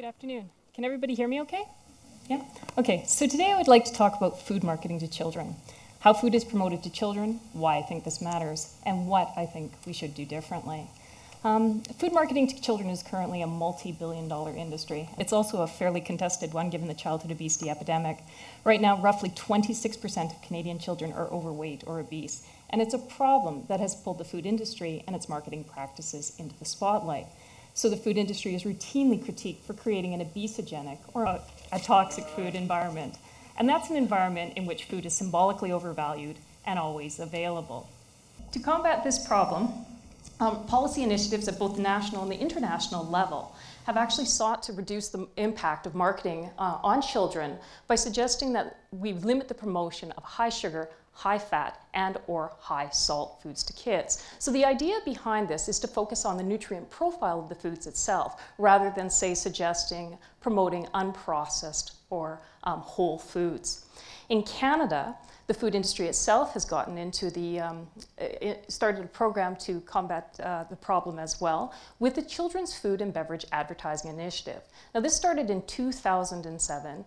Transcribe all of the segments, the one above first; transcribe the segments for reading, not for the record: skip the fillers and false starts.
afternoon. Can everybody hear me okay? Yeah? Okay, so today I would like to talk about food marketing to children, how food is promoted to children, why I think this matters, and what I think we should do differently. Food marketing to children is currently a multi-billion-dollar industry. It's also a fairly contested one given the childhood obesity epidemic. Right now, roughly 26% of Canadian children are overweight or obese, and it's a problem that has pulled the food industry and its marketing practices into the spotlight. So the food industry is routinely critiqued for creating an obesogenic or a toxic food environment. And that's an environment in which food is symbolically overvalued and always available. To combat this problem, policy initiatives at both the national and the international level have actually sought to reduce the impact of marketing on children by suggesting that we limit the promotion of high sugar, high fat, and or high salt foods to kids. So the idea behind this is to focus on the nutrient profile of the foods itself, rather than, say, suggesting promoting unprocessed or whole foods. In Canada, the food industry itself has gotten into started a program to combat the problem as well with the Children's Food and Beverage Advertising Initiative. Now this started in 2007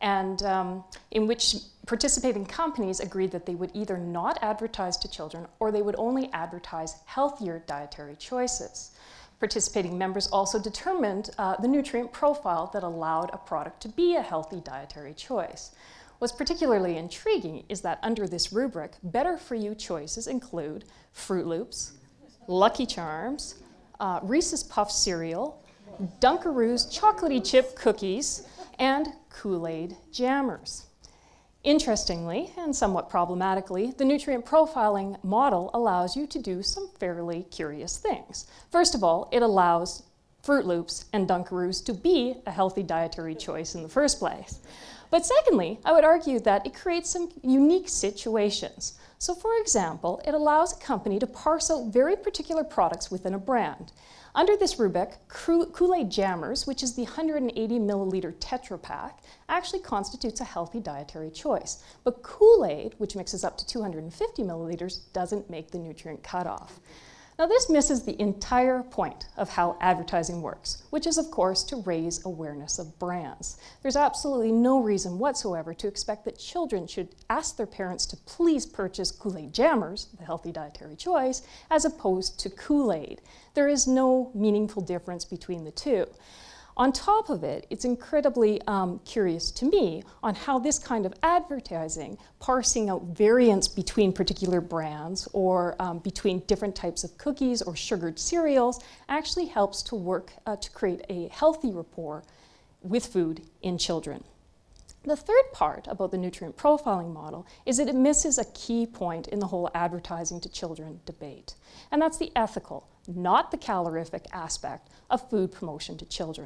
and in which participating companies agreed that they would either not advertise to children or they would only advertise healthier dietary choices. Participating members also determined the nutrient profile that allowed a product to be a healthy dietary choice. What's particularly intriguing is that under this rubric, better for you choices include Fruit Loops, Lucky Charms, Reese's Puff cereal, Dunkaroos chocolatey chip cookies, and Kool-Aid jammers. Interestingly, and somewhat problematically, the nutrient profiling model allows you to do some fairly curious things. First of all, it allows Fruit Loops and Dunkaroos to be a healthy dietary choice in the first place. But secondly, I would argue that it creates some unique situations. So for example, it allows a company to parse out very particular products within a brand. Under this rubric, Kool-Aid Jammers, which is the 180 milliliter Tetra Pak, actually constitutes a healthy dietary choice. But Kool-Aid, which mixes up to 250 milliliters, doesn't make the nutrient cutoff. Now this misses the entire point of how advertising works, which is of course to raise awareness of brands. There's absolutely no reason whatsoever to expect that children should ask their parents to please purchase Kool-Aid Jammers, the healthy dietary choice, as opposed to Kool-Aid. There is no meaningful difference between the two. On top of it, it's incredibly curious to me on how this kind of advertising, parsing out variants between particular brands or between different types of cookies or sugared cereals, actually helps to work to create a healthy rapport with food in children. The third part about the nutrient profiling model is that it misses a key point in the whole advertising to children debate, and that's the ethical, not the calorific aspect of food promotion to children.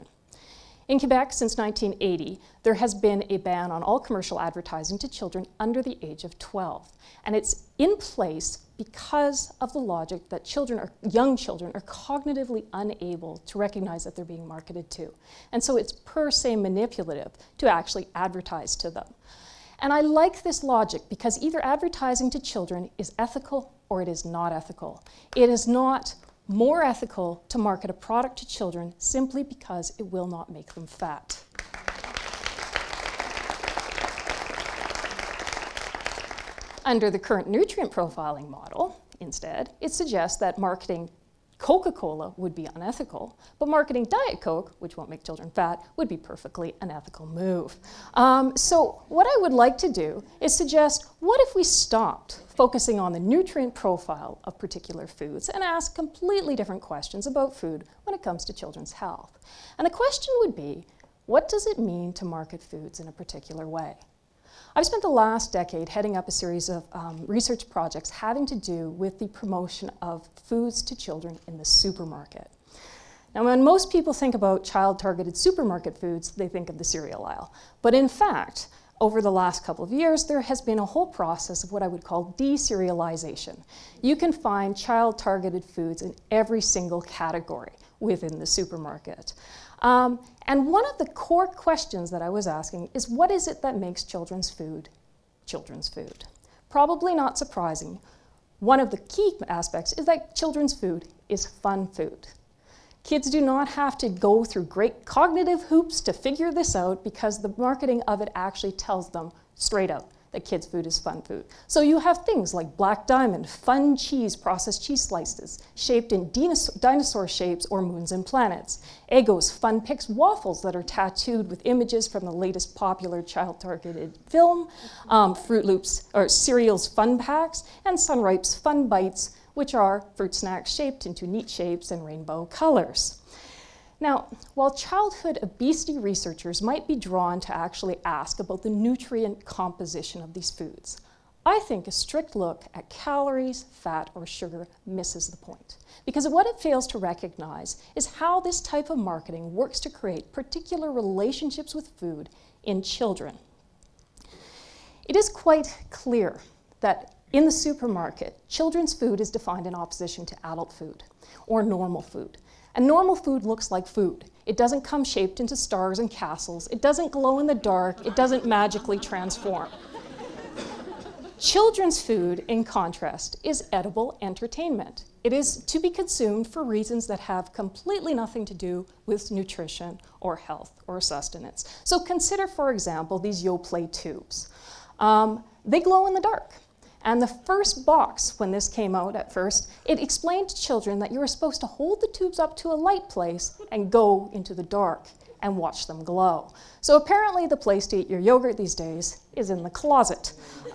In Quebec, since 1980, there has been a ban on all commercial advertising to children under the age of 12. And it's in place because of the logic that young children are cognitively unable to recognize that they're being marketed to. And so it's per se manipulative to actually advertise to them. And I like this logic because either advertising to children is ethical or it is not ethical. It is not more ethical to market a product to children simply because it will not make them fat. Under the current nutrient profiling model, instead, it suggests that marketing Coca-Cola would be unethical, but marketing Diet Coke, which won't make children fat, would be perfectly an ethical move. So what I would like to do is suggest, what if we stopped focusing on the nutrient profile of particular foods and ask completely different questions about food when it comes to children's health? And the question would be, what does it mean to market foods in a particular way? I've spent the last decade heading up a series of research projects having to do with the promotion of foods to children in the supermarket. Now, when most people think about child-targeted supermarket foods, they think of the cereal aisle. But in fact, over the last couple of years, there has been a whole process of what I would call deserialization. You can find child-targeted foods in every single category within the supermarket. And one of the core questions that I was asking is, what is it that makes children's food children's food? Probably not surprising, one of the key aspects is that children's food is fun food. Kids do not have to go through great cognitive hoops to figure this out because the marketing of it actually tells them straight out that kids' food is fun food. So you have things like Black Diamond, fun cheese, processed cheese slices, shaped in dinosaur shapes or moons and planets. Eggo's Fun Picks waffles that are tattooed with images from the latest popular child-targeted film, Fruit Loops, or Cereal's Fun Packs, and Sunripe's Fun Bites, which are fruit snacks shaped into neat shapes and rainbow colors. Now, while childhood obesity researchers might be drawn to actually ask about the nutrient composition of these foods, I think a strict look at calories, fat, or sugar misses the point. Because what it fails to recognize is how this type of marketing works to create particular relationships with food in children. It is quite clear that in the supermarket, children's food is defined in opposition to adult food or normal food. And normal food looks like food. It doesn't come shaped into stars and castles. It doesn't glow in the dark. It doesn't magically transform. Children's food, in contrast, is edible entertainment. It is to be consumed for reasons that have completely nothing to do with nutrition or health or sustenance. So consider, for example, these Yoplait tubes. They glow in the dark. And the first box, when this came out at first, it explained to children that you were supposed to hold the tubes up to a light place and go into the dark and watch them glow. So apparently the place to eat your yogurt these days is in the closet.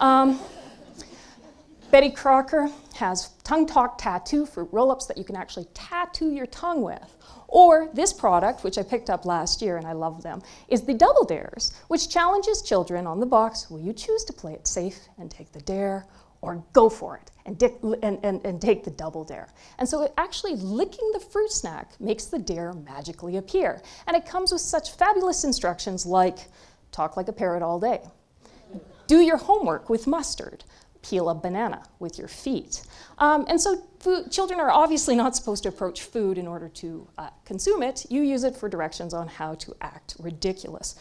Betty Crocker has Tongue Talk Tattoo fruit roll-ups that you can actually tattoo your tongue with. Or this product, which I picked up last year and I love them, is the Double Dares, which challenges children on the box, will you choose to play it safe and take the dare, or go for it and take the double dare? And so it actually licking the fruit snack makes the dare magically appear. And it comes with such fabulous instructions like, talk like a parrot all day, do your homework with mustard, peel a banana with your feet. And so children are obviously not supposed to approach food in order to consume it. You use it for directions on how to act ridiculous.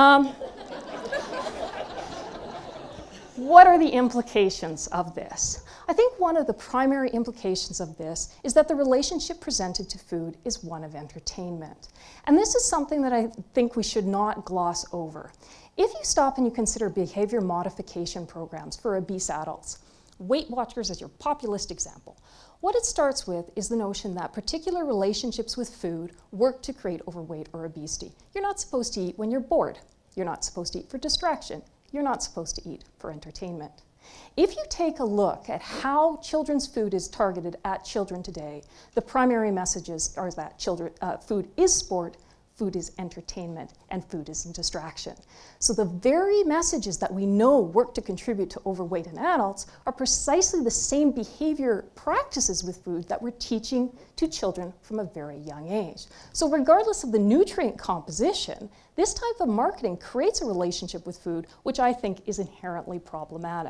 What are the implications of this? I think one of the primary implications of this is that the relationship presented to food is one of entertainment. And this is something that I think we should not gloss over. If you stop and you consider behavior modification programs for obese adults, Weight Watchers is your populist example. What it starts with is the notion that particular relationships with food work to create overweight or obesity. You're not supposed to eat when you're bored. You're not supposed to eat for distraction. You're not supposed to eat for entertainment. If you take a look at how children's food is targeted at children today, the primary messages are that food is sport, food is entertainment, and food is a distraction. So the very messages that we know work to contribute to overweight in adults are precisely the same behavior practices with food that we're teaching to children from a very young age. So regardless of the nutrient composition, this type of marketing creates a relationship with food, which I think is inherently problematic.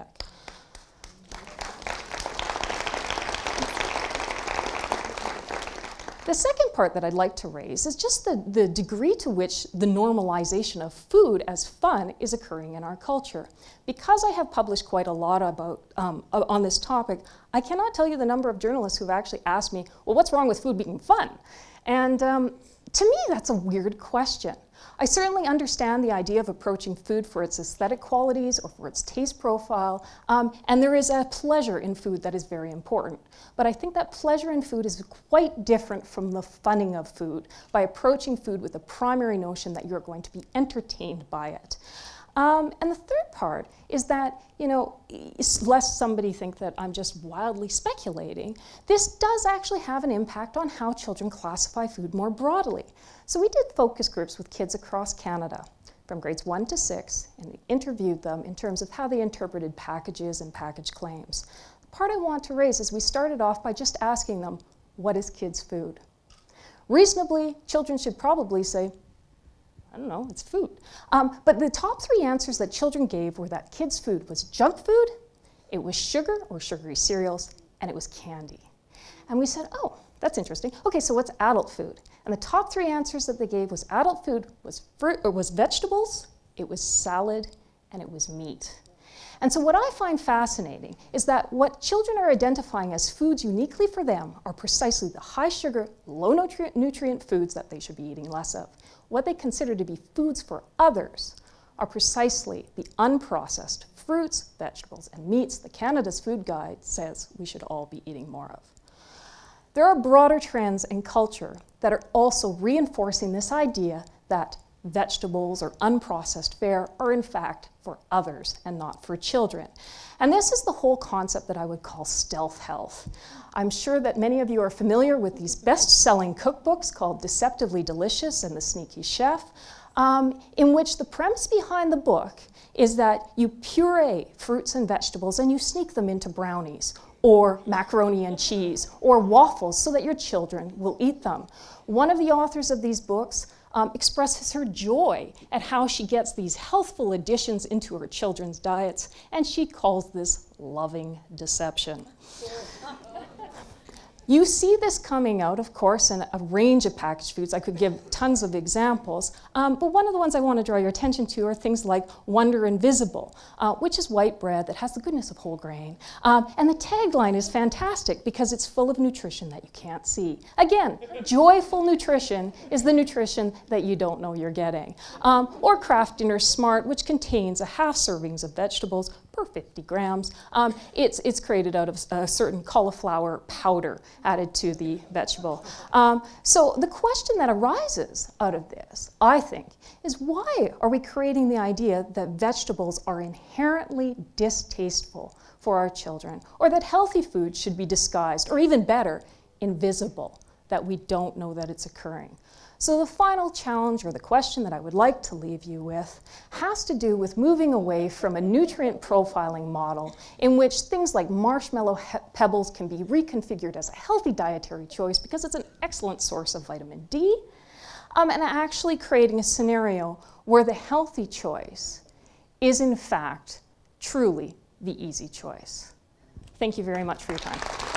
The second part that I'd like to raise is just the degree to which the normalization of food as fun is occurring in our culture. Because I have published quite a lot about, on this topic, I cannot tell you the number of journalists who've actually asked me, well, what's wrong with food being fun? And to me, that's a weird question. I certainly understand the idea of approaching food for its aesthetic qualities or for its taste profile, and there is a pleasure in food that is very important. But I think that pleasure in food is quite different from the funning of food by approaching food with the primary notion that you're going to be entertained by it. And the third part is that, lest somebody think that I'm just wildly speculating, this does actually have an impact on how children classify food more broadly. So we did focus groups with kids across Canada from grades 1 to 6, and we interviewed them in terms of how they interpreted packages and package claims. The part I want to raise is we started off by just asking them, what is kids' food? Reasonably, children should probably say, I don't know, it's food. But the top 3 answers that children gave were that kids' food was junk food, it was sugar or sugary cereals, and it was candy. And we said, oh, that's interesting. Okay, so what's adult food? And the top 3 answers that they gave was adult food was fruit, or was vegetables, it was salad, and it was meat. And so what I find fascinating is that what children are identifying as foods uniquely for them are precisely the high sugar, low nutrient foods that they should be eating less of. What they consider to be foods for others are precisely the unprocessed fruits, vegetables, and meats that Canada's Food Guide says we should all be eating more of. There are broader trends in culture that are also reinforcing this idea that vegetables or unprocessed fare are in fact for others and not for children. And this is the whole concept that I would call stealth health. I'm sure that many of you are familiar with these best-selling cookbooks called Deceptively Delicious and The Sneaky Chef, in which the premise behind the book is that you puree fruits and vegetables and you sneak them into brownies or macaroni and cheese or waffles so that your children will eat them. One of the authors of these books expresses her joy at how she gets these healthful additions into her children's diets, and she calls this loving deception. You see this coming out, of course, in a range of packaged foods. I could give tons of examples, but one of the ones I want to draw your attention to are things like Wonder Invisible, which is white bread that has the goodness of whole grain. And the tagline is fantastic because it's full of nutrition that you can't see. Again, joyful nutrition is the nutrition that you don't know you're getting. Or Kraft Dinner Smart, which contains a half servings of vegetables per 50 grams. It's created out of a certain cauliflower powder added to the vegetable. So the question that arises out of this, I think, is why are we creating the idea that vegetables are inherently distasteful for our children, or that healthy food should be disguised, or even better, invisible, that we don't know that it's occurring? So the final challenge, or the question that I would like to leave you with, has to do with moving away from a nutrient profiling model in which things like marshmallow pebbles can be reconfigured as a healthy dietary choice because it's an excellent source of vitamin D, and actually creating a scenario where the healthy choice is in fact truly the easy choice. Thank you very much for your time.